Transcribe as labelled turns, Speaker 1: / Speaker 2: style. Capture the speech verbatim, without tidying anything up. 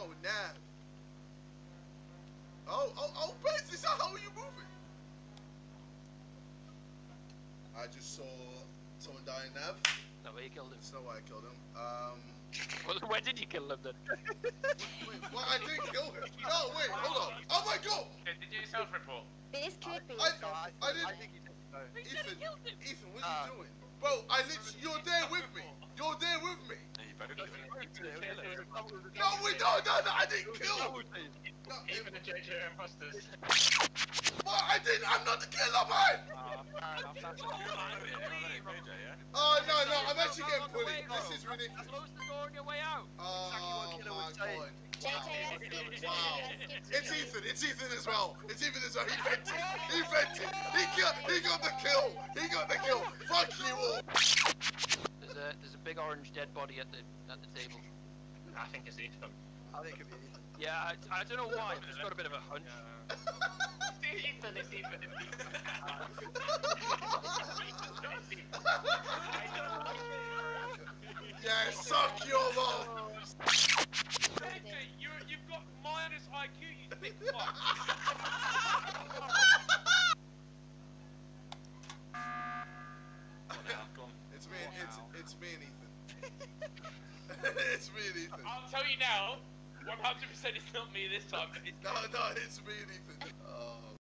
Speaker 1: No, Nav. Oh, oh, oh, Bez, is that how are you moving? I just saw someone die in Nav.
Speaker 2: No way you killed him.
Speaker 1: That's not why I killed him. Um.
Speaker 2: Well, where did you kill him then?
Speaker 1: Wait, well, I didn't kill him. No, wait, hold on. Oh my god!
Speaker 3: Did you self-report?
Speaker 4: This could be.
Speaker 1: I,
Speaker 4: so.
Speaker 1: I, I didn't.
Speaker 5: I think he did. No.
Speaker 1: Ethan, Ethan, what are
Speaker 5: Uh,
Speaker 1: you doing? Bro, I literally, you're there with me. You're there with me. No, we don't, no, no, I didn't kill him. No,
Speaker 3: Even the J J imposters.
Speaker 1: What? I didn't, I'm not the killer, man. Oh, no, no, I'm actually getting bullied. This is ridiculous.
Speaker 2: Close the door on your way out.
Speaker 1: Oh, my god.
Speaker 4: J J, let's skip to
Speaker 1: Wow.
Speaker 4: let's skip to
Speaker 1: It's Ethan, it's Ethan as well. It's Ethan as well. He vented. He vented. He got, he got the kill. He got the kill. Fuck you all.
Speaker 2: There's a there's a big orange dead body at the at the table.
Speaker 3: I think it's Ethan.
Speaker 5: I think it could be Ethan.
Speaker 2: Yeah, I, I don't know why. I've just got a bit of a hunch.
Speaker 3: It's Ethan, it's Ethan, it's Ethan.
Speaker 1: Yeah, suck your mom.
Speaker 3: J J, you you've got minus I Q, you thick fuck.
Speaker 1: It's me, it's, it's me and Ethan. It's me and Ethan.
Speaker 3: I'll tell you now, one hundred percent it's not me this time. It's
Speaker 1: No, no, it's me and Ethan. Oh.